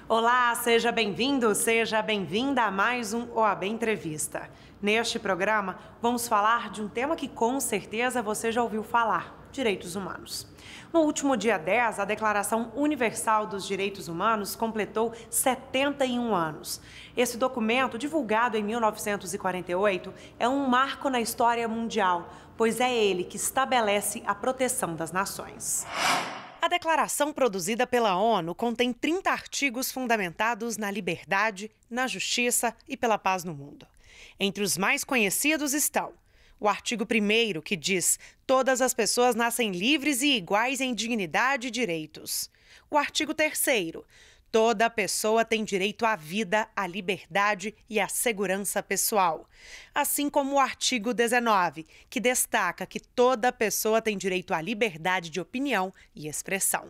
Olá, seja bem-vindo, seja bem-vinda a mais um OAB Entrevista. Neste programa, vamos falar de um tema que com certeza você já ouviu falar: direitos humanos. No último dia 10, a Declaração Universal dos Direitos Humanos completou 71 anos. Esse documento, divulgado em 1948, é um marco na história mundial, pois é ele que estabelece a proteção das nações. A declaração produzida pela ONU contém 30 artigos fundamentados na liberdade, na justiça e pela paz no mundo. Entre os mais conhecidos estão o artigo 1º, que diz: todas as pessoas nascem livres e iguais em dignidade e direitos. O artigo 3º: toda pessoa tem direito à vida, à liberdade e à segurança pessoal. Assim como o artigo 19, que destaca que toda pessoa tem direito à liberdade de opinião e expressão.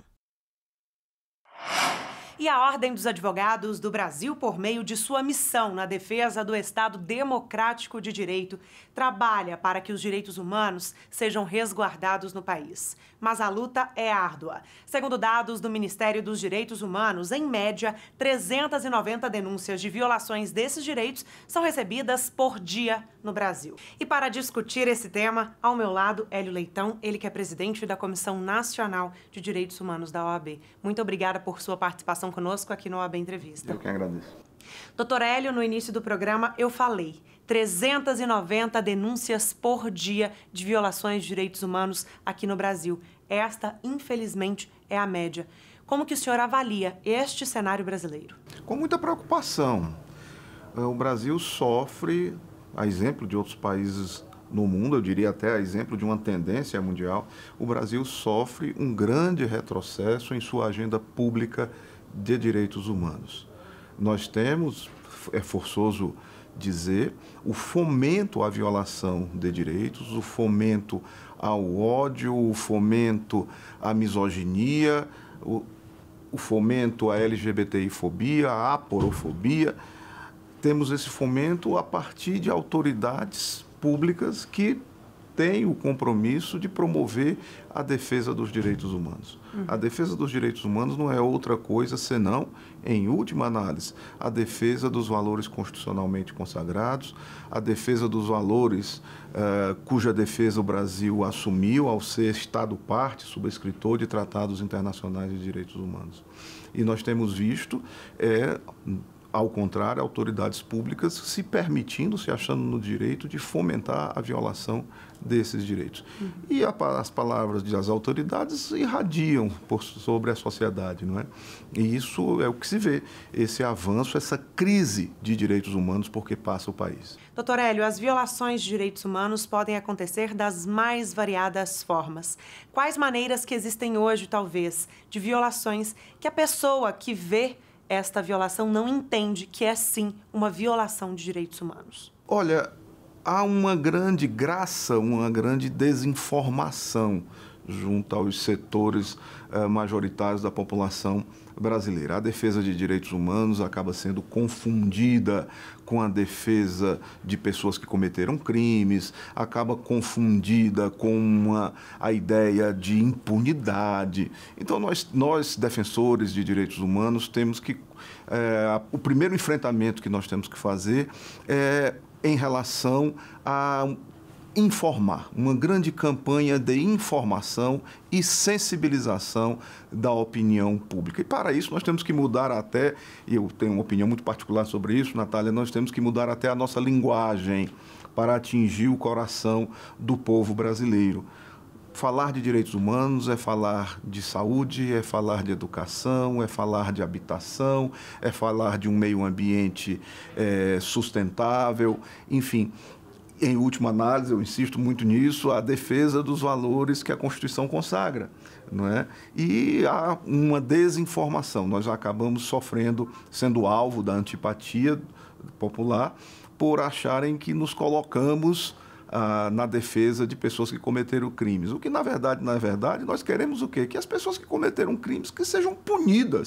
E a Ordem dos Advogados do Brasil, por meio de sua missão na defesa do Estado Democrático de Direito, trabalha para que os direitos humanos sejam resguardados no país. Mas a luta é árdua. Segundo dados do Ministério dos Direitos Humanos, em média, 390 denúncias de violações desses direitos são recebidas por dia no Brasil. E para discutir esse tema, ao meu lado, Hélio Leitão, ele que é presidente da Comissão Nacional de Direitos Humanos da OAB. Muito obrigada por sua participação conosco aqui no OAB Entrevista. Eu que agradeço. Doutor Hélio, no início do programa eu falei 390 denúncias por dia de violações de direitos humanos aqui no Brasil. Esta, infelizmente, é a média. Como que o senhor avalia este cenário brasileiro? Com muita preocupação. O Brasil sofre, a exemplo de outros países no mundo, eu diria até a exemplo de uma tendência mundial, o Brasil sofre um grande retrocesso em sua agenda pública de direitos humanos. Nós temos, é forçoso dizer, o fomento à violação de direitos, o fomento ao ódio, o fomento à misoginia, o fomento à LGBTI-fobia, à aporofobia. Temos esse fomento a partir de autoridades públicas que têm o compromisso de promover a defesa dos direitos humanos. A defesa dos direitos humanos não é outra coisa senão, em última análise, a defesa dos valores constitucionalmente consagrados, a defesa dos valores cuja defesa o Brasil assumiu ao ser Estado-parte, subscritor de tratados internacionais de direitos humanos. E nós temos visto ao contrário, autoridades públicas se permitindo, se achando no direito de fomentar a violação desses direitos. E as palavras das autoridades irradiam sobre a sociedade, não é? E isso é o que se vê, esse avanço, essa crise de direitos humanos porque passa o país. Doutor Hélio, as violações de direitos humanos podem acontecer das mais variadas formas. Quais maneiras que existem hoje, talvez, de violações que a pessoa que vê esta violação não entende que é, sim, uma violação de direitos humanos? Olha, há uma grande graça, uma grande desinformação junto aos setores majoritários da população brasileira. A defesa de direitos humanos acaba sendo confundida com a defesa de pessoas que cometeram crimes, acaba confundida com a ideia de impunidade. Então, nós defensores de direitos humanos, temos que... o primeiro enfrentamento que nós temos que fazer é em relação a informar, uma grande campanha de informação e sensibilização da opinião pública. E para isso nós temos que mudar até, e eu tenho uma opinião muito particular sobre isso, Natália, nós temos que mudar até a nossa linguagem para atingir o coração do povo brasileiro. Falar de direitos humanos é falar de saúde, é falar de educação, é falar de habitação, é falar de um meio ambiente sustentável, enfim. Em última análise, eu insisto muito nisso, a defesa dos valores que a Constituição consagra, não é? E há uma desinformação, nós acabamos sofrendo, sendo alvo da antipatia popular, por acharem que nos colocamos na defesa de pessoas que cometeram crimes. O que, na verdade, nós queremos o quê? Que as pessoas que cometeram crimes que sejam punidas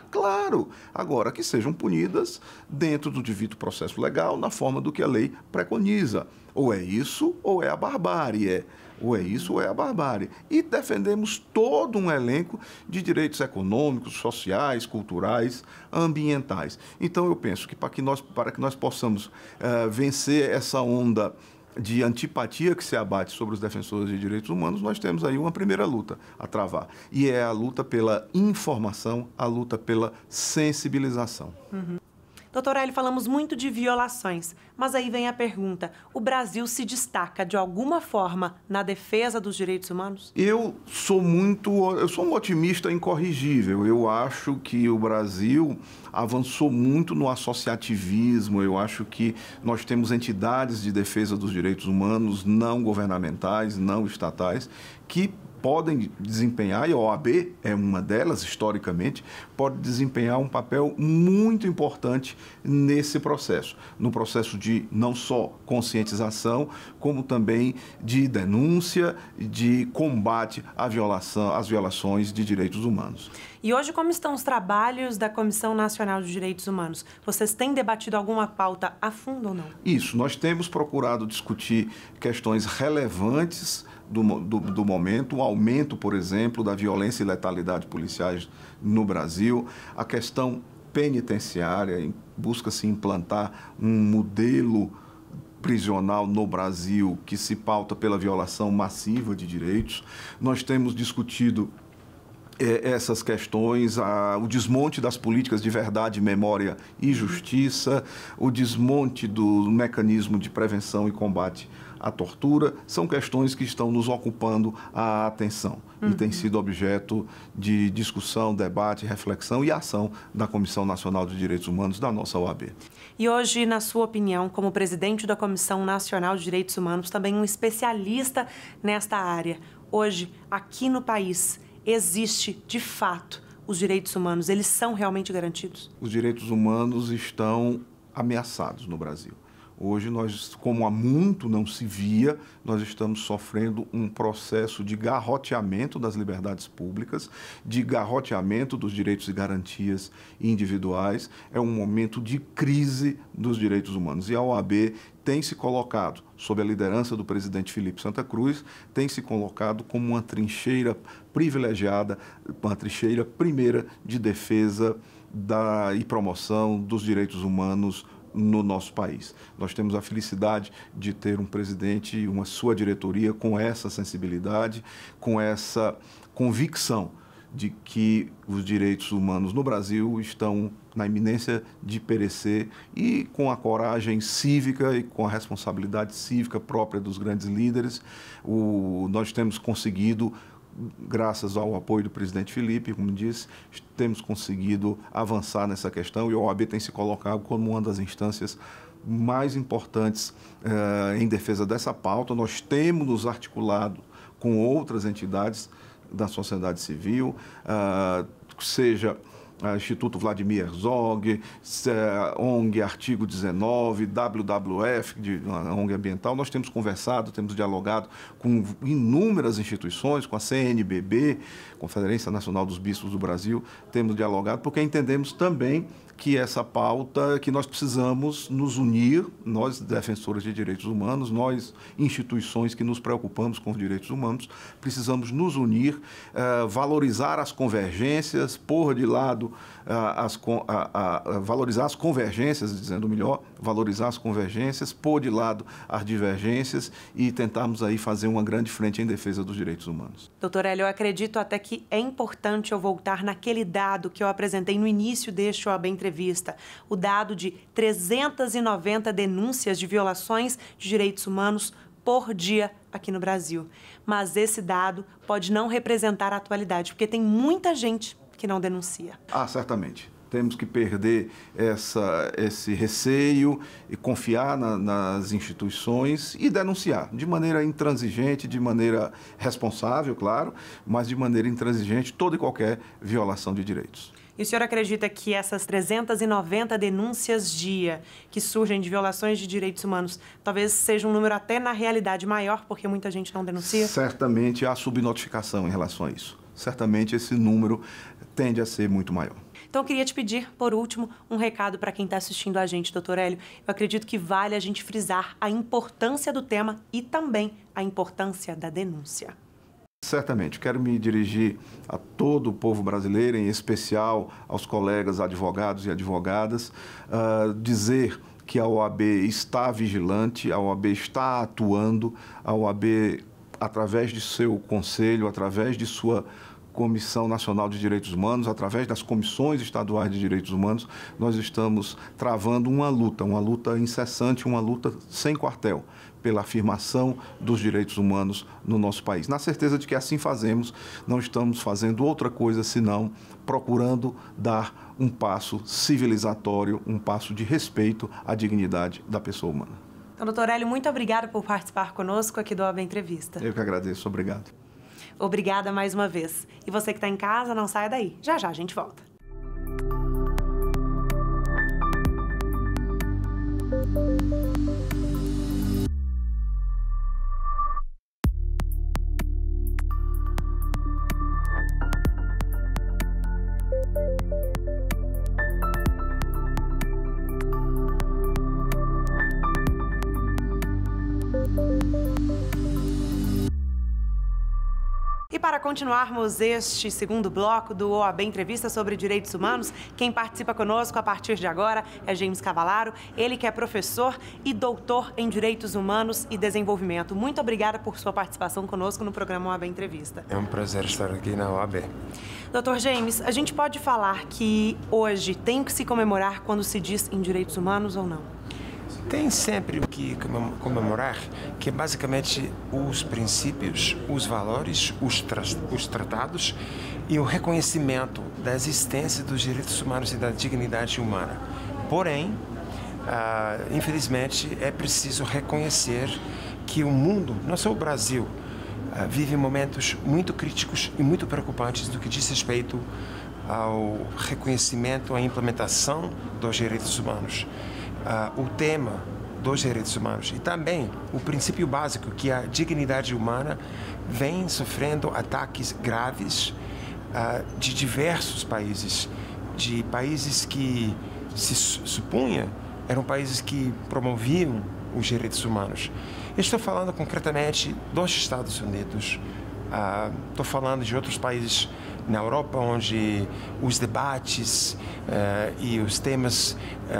Claro. Agora, que sejam punidas dentro do devido processo legal, na forma do que a lei preconiza. Ou é isso, ou é a barbárie. Ou é isso, ou é a barbárie. E defendemos todo um elenco de direitos econômicos, sociais, culturais, ambientais. Então, eu penso que para que nós possamos vencer essa onda de antipatia que se abate sobre os defensores de direitos humanos, nós temos aí uma primeira luta a travar. E é a luta pela informação, a luta pela sensibilização. Doutor Hélio, falamos muito de violações, mas aí vem a pergunta: o Brasil se destaca de alguma forma na defesa dos direitos humanos? Eu sou um otimista incorrigível. Eu acho que o Brasil avançou muito no associativismo. Eu acho que nós temos entidades de defesa dos direitos humanos não governamentais, não estatais, que podem desempenhar, e a OAB é uma delas, historicamente, pode desempenhar um papel muito importante nesse processo. No processo de não só conscientização, como também de denúncia, de combate às violações de direitos humanos. E hoje, como estão os trabalhos da Comissão Nacional de Direitos Humanos? Vocês têm debatido alguma pauta a fundo ou não? Isso, nós temos procurado discutir questões relevantes do momento, o aumento, por exemplo, da violência e letalidade policiais no Brasil, a questão penitenciária, busca-se implantar um modelo prisional no Brasil que se pauta pela violação massiva de direitos. Nós temos discutido essas questões, o desmonte das políticas de verdade, memória e justiça, o desmonte do mecanismo de prevenção e combate à tortura, são questões que estão nos ocupando a atenção e têm sido objeto de discussão, debate, reflexão e ação da Comissão Nacional de Direitos Humanos da nossa OAB. E hoje, na sua opinião, como presidente da Comissão Nacional de Direitos Humanos, também um especialista nesta área, hoje, aqui no país, existe, de fato, os direitos humanos? Eles são realmente garantidos? Os direitos humanos estão ameaçados no Brasil. Hoje, nós, como há muito não se via, nós estamos sofrendo um processo de garroteamento das liberdades públicas, de garroteamento dos direitos e garantias individuais. É um momento de crise dos direitos humanos. E a OAB tem se colocado, sob a liderança do presidente Felipe Santa Cruz, tem se colocado como uma trincheira privilegiada, uma trincheira primeira de defesa e promoção dos direitos humanos no nosso país. Nós temos a felicidade de ter um presidente e uma sua diretoria com essa sensibilidade, com essa convicção de que os direitos humanos no Brasil estão na iminência de perecer e com a coragem cívica e com a responsabilidade cívica própria dos grandes líderes, nós temos conseguido, graças ao apoio do presidente Felipe, como disse, temos conseguido avançar nessa questão e a OAB tem se colocado como uma das instâncias mais importantes em defesa dessa pauta. Nós temos nos articulado com outras entidades da sociedade civil, seja Instituto Vladimir Herzog, ONG Artigo 19, WWF, ONG Ambiental. Nós temos conversado, temos dialogado com inúmeras instituições, com a CNBB, Conferência Nacional dos Bispos do Brasil, temos dialogado porque entendemos também que essa pauta, que nós precisamos nos unir, nós defensores de direitos humanos, nós instituições que nos preocupamos com os direitos humanos, precisamos nos unir, valorizar as convergências, pôr de lado, valorizar as convergências, dizendo melhor, valorizar as convergências, pôr de lado as divergências e tentarmos aí fazer uma grande frente em defesa dos direitos humanos. Doutor Hélio, eu acredito até que é importante eu voltar naquele dado que eu apresentei no início deste OAB Entrevista, o dado de 390 denúncias de violações de direitos humanos por dia aqui no Brasil. Mas esse dado pode não representar a atualidade, porque tem muita gente que não denuncia. Certamente. Temos que perder esse receio e confiar nas instituições e denunciar de maneira intransigente, de maneira responsável, claro, mas de maneira intransigente toda e qualquer violação de direitos. E o senhor acredita que essas 390 denúncias dia que surgem de violações de direitos humanos talvez seja um número até na realidade maior porque muita gente não denuncia? Certamente há subnotificação em relação a isso. certamente esse número tende a ser muito maior. Então, eu queria te pedir, por último, um recado para quem está assistindo a gente, doutor Hélio. Eu acredito que vale a gente frisar a importância do tema e também a importância da denúncia. Certamente. Quero me dirigir a todo o povo brasileiro, em especial aos colegas advogados e advogadas, dizer que a OAB está vigilante, a OAB está atuando, a OAB, através de seu conselho, através de sua Comissão Nacional de Direitos Humanos, através das comissões estaduais de direitos humanos, nós estamos travando uma luta incessante, uma luta sem quartel, pela afirmação dos direitos humanos no nosso país. Na certeza de que assim fazemos, não estamos fazendo outra coisa senão procurando dar um passo civilizatório, um passo de respeito à dignidade da pessoa humana. Então, doutor Hélio, muito obrigada por participar conosco aqui do OAB Entrevista. Eu que agradeço, obrigado. Obrigada mais uma vez. E você que está em casa, não saia daí. Já já a gente volta. E para continuarmos este segundo bloco do OAB Entrevista sobre Direitos Humanos, quem participa conosco a partir de agora é James Cavalaro, ele que é professor e doutor em Direitos Humanos e Desenvolvimento. Muito obrigada por sua participação conosco no programa OAB Entrevista. É um prazer estar aqui na OAB. Doutor James, a gente pode falar que hoje tem que se comemorar quando se diz em direitos humanos ou não? Tem sempre o que comemorar, que é basicamente os princípios, os valores, os tratados e o reconhecimento da existência dos direitos humanos e da dignidade humana. Porém, infelizmente, é preciso reconhecer que o mundo, não só o Brasil, vive momentos muito críticos e muito preocupantes do que diz respeito ao reconhecimento, à implementação dos direitos humanos. O tema dos direitos humanos e também o princípio básico que a dignidade humana vem sofrendo ataques graves de diversos países, de países que se supunha eram países que promoviam os direitos humanos. Eu estou falando concretamente dos Estados Unidos, estou falando de outros países na Europa, onde os debates e os temas,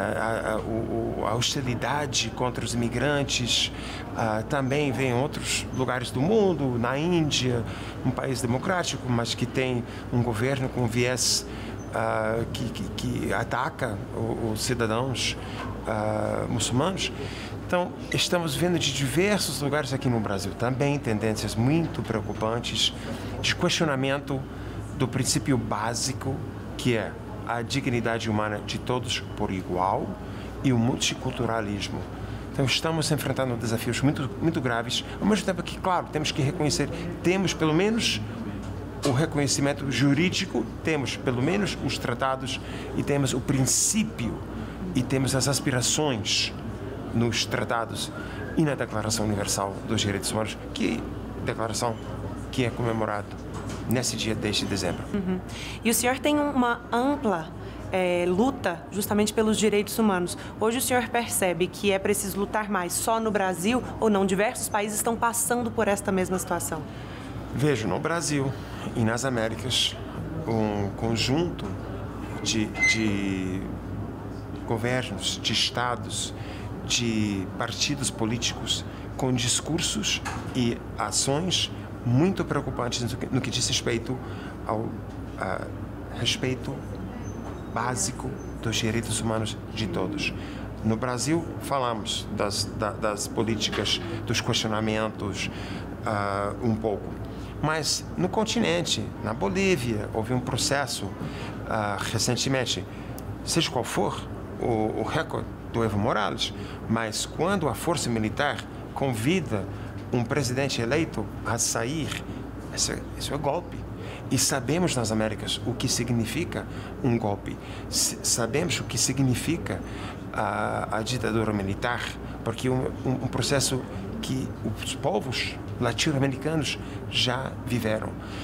a hostilidade contra os imigrantes, também vem em outros lugares do mundo, na Índia, um país democrático, mas que tem um governo com viés que ataca os cidadãos muçulmanos. Então, estamos vendo de diversos lugares aqui no Brasil também tendências muito preocupantes de questionamento do princípio básico, que é a dignidade humana de todos por igual e o multiculturalismo. Então, estamos enfrentando desafios muito graves, ao mesmo tempo que, claro, temos que reconhecer, temos pelo menos o reconhecimento jurídico, temos pelo menos os tratados e temos o princípio e temos as aspirações nos tratados e na Declaração Universal dos Direitos Humanos, declaração que é comemorada nesse dia desde dezembro. E o senhor tem uma ampla luta justamente pelos direitos humanos. Hoje o senhor percebe que é preciso lutar mais só no Brasil ou não? Diversos países estão passando por esta mesma situação. Vejo no Brasil e nas Américas um conjunto de governos, de estados, de partidos políticos com discursos e ações muito preocupantes no que diz respeito ao respeito básico dos direitos humanos de todos. No Brasil, falamos das políticas, dos questionamentos um pouco. Mas no continente, na Bolívia, houve um processo recentemente, seja qual for o recorde do Evo Morales, mas quando a força militar convida um presidente eleito a sair, isso é golpe. E sabemos nas Américas o que significa um golpe. Sabemos o que significa a ditadura militar, porque um processo que os povos latino-americanos já viveram.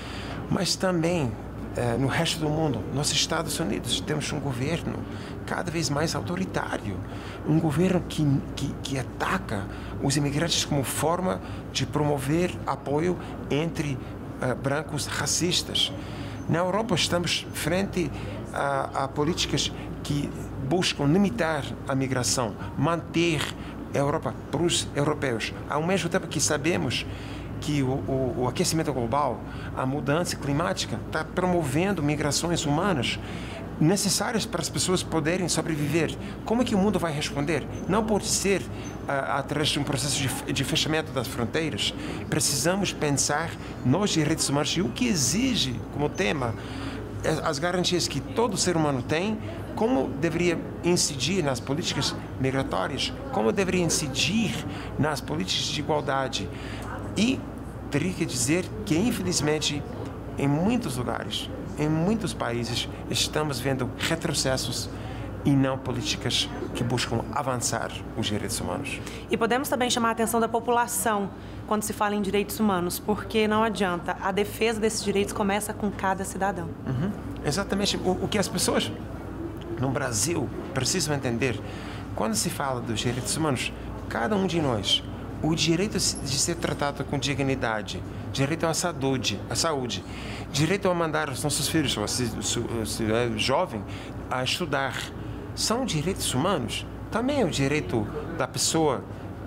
Mas também, no resto do mundo, nos Estados Unidos, temos um governo cada vez mais autoritário. Um governo que ataca os imigrantes como forma de promover apoio entre brancos racistas. Na Europa, estamos frente a políticas que buscam limitar a migração, manter a Europa para os europeus, ao mesmo tempo que sabemos que o aquecimento global, a mudança climática, está promovendo migrações humanas necessárias para as pessoas poderem sobreviver. Como é que o mundo vai responder? Não pode ser através de um processo de fechamento das fronteiras. Precisamos pensar nos direitos humanos e o que exige como tema as garantias que todo ser humano tem, como deveria incidir nas políticas migratórias, como deveria incidir nas políticas de igualdade. E teria que dizer que, infelizmente, em muitos lugares, em muitos países, estamos vendo retrocessos e não políticas que buscam avançar os direitos humanos. E podemos também chamar a atenção da população quando se fala em direitos humanos, porque não adianta, a defesa desses direitos começa com cada cidadão. Exatamente. O que as pessoas no Brasil precisam entender, quando se fala dos direitos humanos, cada um de nós, o direito de ser tratado com dignidade, direito à saúde, direito a mandar os nossos filhos, se é jovem, a estudar, são direitos humanos. Também é o direito da pessoa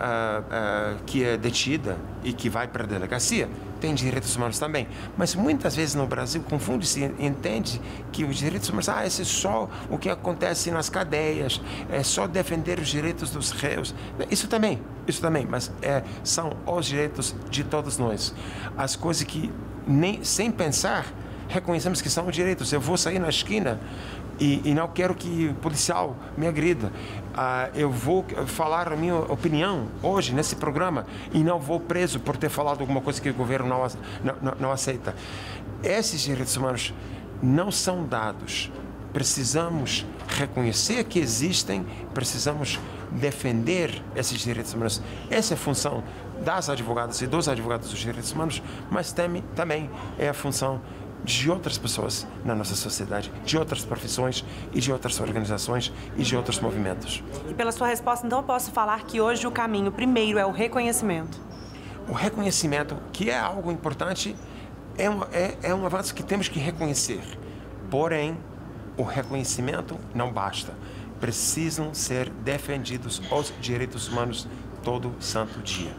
que é detida e que vai para a delegacia, tem direitos humanos também. Mas muitas vezes no Brasil confunde-se e entende que os direitos humanos, esse é só o que acontece nas cadeias, é só defender os direitos dos réus. Isso também, mas são os direitos de todos nós. As coisas que nem sem pensar reconhecemos que são direitos. Eu vou sair na esquina e não quero que o policial me agrida. Eu vou falar a minha opinião hoje nesse programa e não vou preso por ter falado alguma coisa que o governo não aceita. Esses direitos humanos não são dados. Precisamos reconhecer que existem, precisamos defender esses direitos humanos. Essa é a função das advogadas e dos advogados dos direitos humanos, mas também é a função de outras pessoas na nossa sociedade, de outras profissões e de outras organizações e de outros movimentos. E pela sua resposta, então, eu posso falar que hoje o caminho primeiro é o reconhecimento. O reconhecimento, que é algo importante, é um avanço que temos que reconhecer. Porém, o reconhecimento não basta. Precisam ser defendidos os direitos humanos todo santo dia.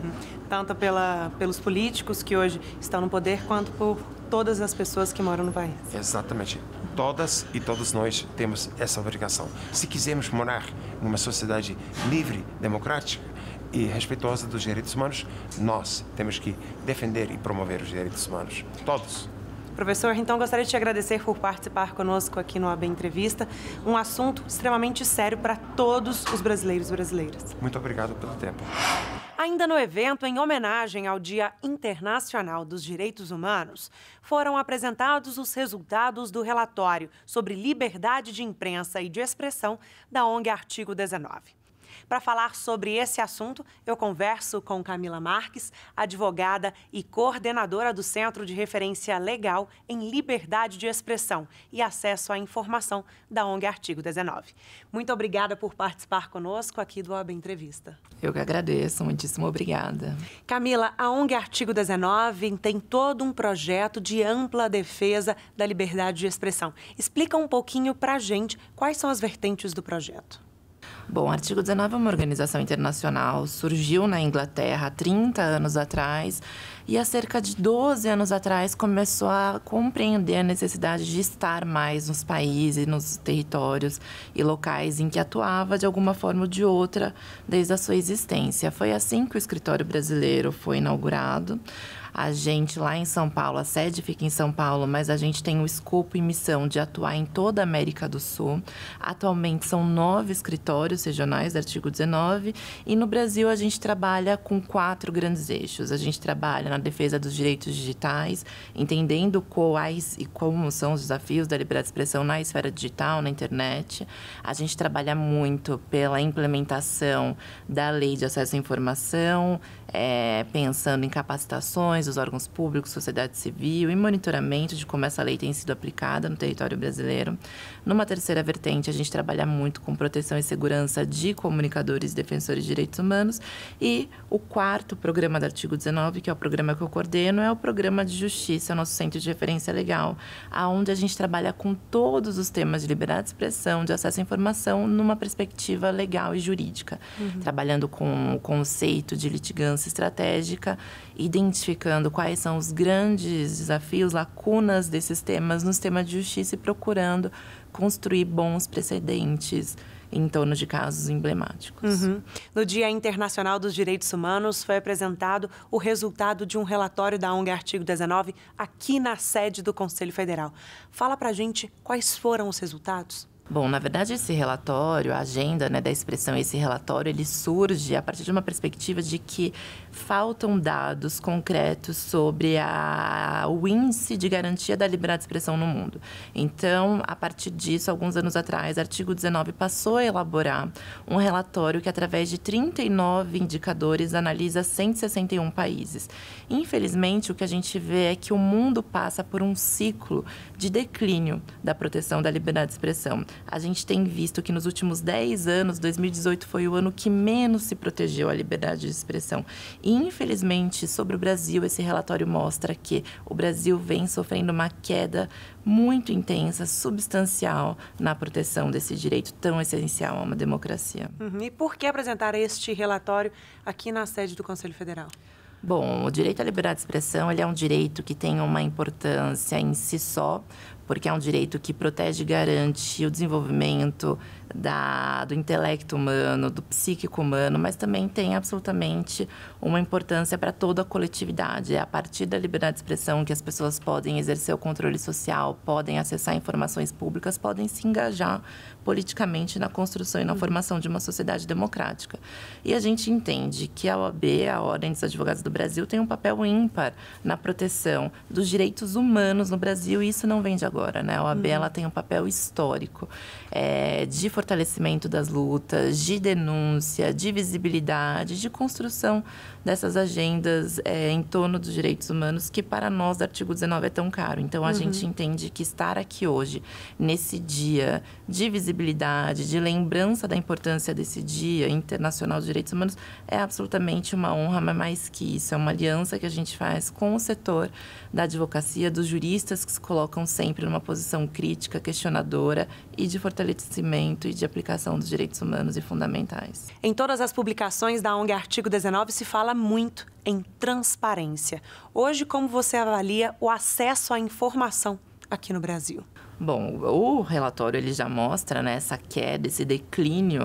Tanto pelos políticos que hoje estão no poder, quanto por todas as pessoas que moram no país. Exatamente. Todas e todos nós temos essa obrigação. Se quisermos morar numa sociedade livre, democrática e respeitosa dos direitos humanos, nós temos que defender e promover os direitos humanos. Todos. Professor, então gostaria de te agradecer por participar conosco aqui no OAB Entrevista, um assunto extremamente sério para todos os brasileiros e brasileiras. Muito obrigado pelo tempo. Ainda no evento, em homenagem ao Dia Internacional dos Direitos Humanos, foram apresentados os resultados do relatório sobre liberdade de imprensa e de expressão da ONG Artigo 19. Para falar sobre esse assunto, eu converso com Camila Marques, advogada e coordenadora do Centro de Referência Legal em Liberdade de Expressão e Acesso à Informação da ONG Artigo 19. Muito obrigada por participar conosco aqui do OAB Entrevista. Eu que agradeço, muitíssimo obrigada. Camila, a ONG Artigo 19 tem todo um projeto de ampla defesa da liberdade de expressão. Explica um pouquinho para a gente quais são as vertentes do projeto. Bom, o Artigo 19 é uma organização internacional, surgiu na Inglaterra há 30 anos atrás e há cerca de 12 anos atrás começou a compreender a necessidade de estar mais nos países, nos territórios e locais em que atuava de alguma forma ou de outra desde a sua existência. Foi assim que o escritório brasileiro foi inaugurado. A gente lá em São Paulo, a sede fica em São Paulo, mas a gente tem o escopo e missão de atuar em toda a América do Sul. Atualmente são 9 escritórios regionais do Artigo 19 e no Brasil a gente trabalha com 4 grandes eixos. A gente trabalha na defesa dos direitos digitais, entendendo quais e como são os desafios da liberdade de expressão na esfera digital, na internet. A gente trabalha muito pela implementação da Lei de Acesso à Informação, pensando em capacitações dos órgãos públicos, sociedade civil e monitoramento de como essa lei tem sido aplicada no território brasileiro. Numa terceira vertente, a gente trabalha muito com proteção e segurança de comunicadores e defensores de direitos humanos. E o quarto programa do artigo 19, que é o programa que eu coordeno, é o programa de justiça, o nosso centro de referência legal, onde a gente trabalha com todos os temas de liberdade de expressão, de acesso à informação, numa perspectiva legal e jurídica, trabalhando com o conceito de litigância estratégica, identificando quais são os grandes desafios, lacunas desses temas no sistema de justiça e procurando construir bons precedentes em torno de casos emblemáticos. No Dia Internacional dos Direitos Humanos, foi apresentado o resultado de um relatório da ONG Artigo 19 aqui na sede do Conselho Federal. Fala pra gente quais foram os resultados. Bom, na verdade, esse relatório, a agenda, né, da expressão, esse relatório, ele surge a partir de uma perspectiva de que faltam dados concretos sobre o índice de garantia da liberdade de expressão no mundo. Então, a partir disso, alguns anos atrás, o artigo 19 passou a elaborar um relatório que, através de 39 indicadores, analisa 161 países. Infelizmente, o que a gente vê é que o mundo passa por um ciclo de declínio da proteção da liberdade de expressão. A gente tem visto que nos últimos 10 anos, 2018 foi o ano que menos se protegeu a liberdade de expressão. E, infelizmente, sobre o Brasil, esse relatório mostra que o Brasil vem sofrendo uma queda muito intensa, substancial, na proteção desse direito tão essencial a uma democracia. E por que apresentar este relatório aqui na sede do Conselho Federal? Bom, o direito à liberdade de expressão ele é um direito que tem uma importância em si só, porque é um direito que protege e garante o desenvolvimento do intelecto humano, do psíquico humano, mas também tem absolutamente uma importância para toda a coletividade. É a partir da liberdade de expressão que as pessoas podem exercer o controle social, podem acessar informações públicas, podem se engajar politicamente na construção e na formação de uma sociedade democrática. E a gente entende que a OAB, a Ordem dos Advogados do Brasil, tem um papel ímpar na proteção dos direitos humanos no Brasil, e isso não vem de agora, né? A OAB ela tem um papel histórico de fortalecimento das lutas, de denúncia, de visibilidade, de construção dessas agendas em torno dos direitos humanos, que para nós, do artigo 19, é tão caro. Então, a gente entende que estar aqui hoje, nesse dia de visibilidade, de lembrança da importância desse Dia Internacional dos Direitos Humanos, é absolutamente uma honra, mas mais que isso, é uma aliança que a gente faz com o setor da advocacia, dos juristas que se colocam sempre numa posição crítica, questionadora e de fortalecimento e de aplicação dos direitos humanos e fundamentais. Em todas as publicações da ONG Artigo 19 se fala muito em transparência. Hoje, como você avalia o acesso à informação aqui no Brasil? Bom, o relatório ele já mostra, né, essa queda, esse declínio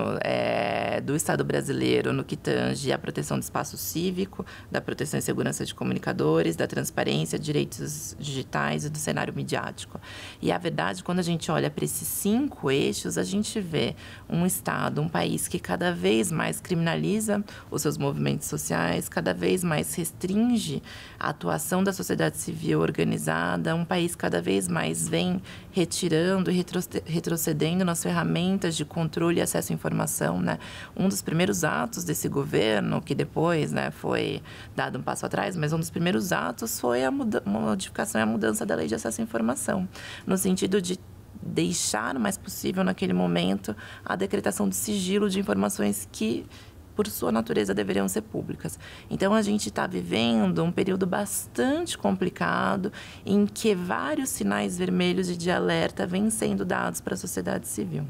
do Estado brasileiro no que tange à proteção do espaço cívico, da proteção e segurança de comunicadores, da transparência, direitos digitais e do cenário midiático. E a verdade, quando a gente olha para esses 5 eixos, a gente vê um Estado, um país que cada vez mais criminaliza os seus movimentos sociais, cada vez mais restringe a atuação da sociedade civil organizada, um país cada vez mais vem retirando e retrocedendo nas ferramentas de controle e acesso à informação, né? Um dos primeiros atos desse governo, que depois, né, foi dado um passo atrás, mas um dos primeiros atos foi a modificação e a mudança da Lei de Acesso à Informação, no sentido de deixar o mais possível, naquele momento, a decretação de sigilo de informações que, por sua natureza, deveriam ser públicas. Então, a gente está vivendo um período bastante complicado em que vários sinais vermelhos e de alerta vêm sendo dados para a sociedade civil.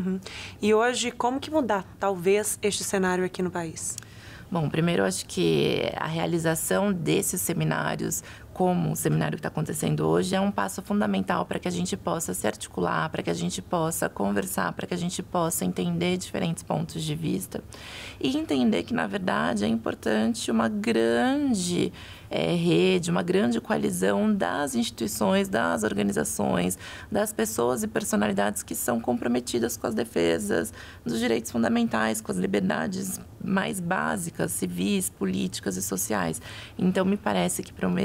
E hoje, como que mudar, talvez, este cenário aqui no país? Bom, primeiro, eu acho que a realização desses seminários, como o seminário que está acontecendo hoje, é um passo fundamental para que a gente possa se articular, para que a gente possa conversar, para que a gente possa entender diferentes pontos de vista e entender que, na verdade, é importante uma grande rede, uma grande coalizão das instituições, das organizações, das pessoas e personalidades que são comprometidas com as defesas dos direitos fundamentais, com as liberdades mais básicas, civis, políticas e sociais. Então, me parece que o primeiro passo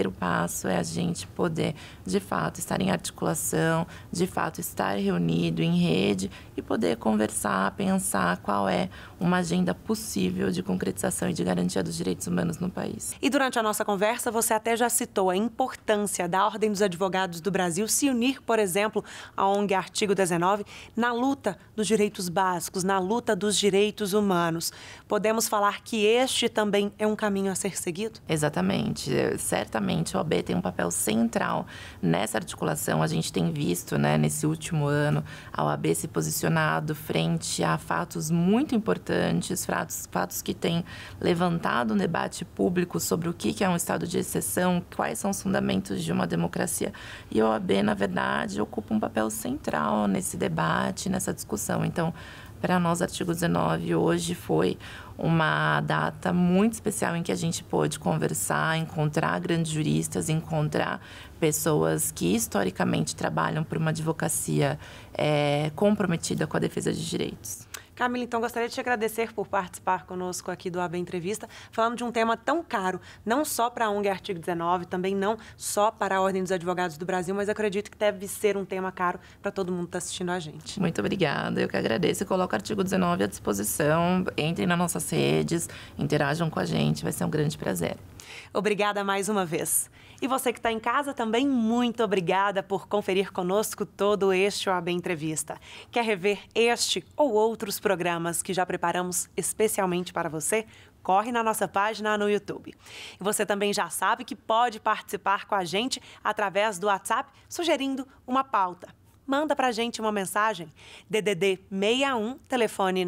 passo é a gente poder, de fato, estar em articulação, de fato, estar reunido em rede e poder conversar, pensar qual é uma agenda possível de concretização e de garantia dos direitos humanos no país. E durante a nossa conversa, você até já citou a importância da Ordem dos Advogados do Brasil se unir, por exemplo, à ONG Artigo 19, na luta dos direitos básicos, na luta dos direitos humanos. Podemos falar que este também é um caminho a ser seguido? Exatamente. Certamente a OAB tem um papel central nessa articulação. A gente tem visto, nesse último ano, a OAB se posicionado frente a fatos muito importantes, fatos que têm levantado um debate público sobre o que é um estado de exceção, quais são os fundamentos de uma democracia. E a OAB, na verdade, ocupa um papel central nesse debate, nessa discussão. Então, para nós, Artigo 19 hoje foi uma data muito especial em que a gente pôde conversar, encontrar grandes juristas, encontrar pessoas que historicamente trabalham por uma advocacia comprometida com a defesa de direitos. Camila, então, gostaria de te agradecer por participar conosco aqui do OAB Entrevista, falando de um tema tão caro, não só para a ONG Artigo 19, também não só para a Ordem dos Advogados do Brasil, mas acredito que deve ser um tema caro para todo mundo que está assistindo a gente. Muito obrigada, eu que agradeço e coloco o Artigo 19 à disposição. Entrem nas nossas redes, interajam com a gente, vai ser um grande prazer. Obrigada mais uma vez. E você que está em casa também, muito obrigada por conferir conosco todo este OAB Entrevista. Quer rever este ou outros programas que já preparamos especialmente para você? Corre na nossa página no YouTube. E você também já sabe que pode participar com a gente através do WhatsApp, sugerindo uma pauta. Manda para a gente uma mensagem, DDD 61, telefone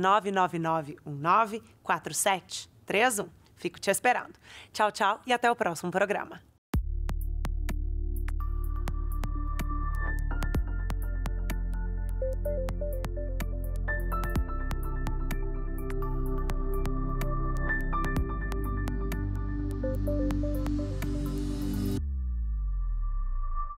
999194731. Fico te esperando. Tchau, tchau e até o próximo programa.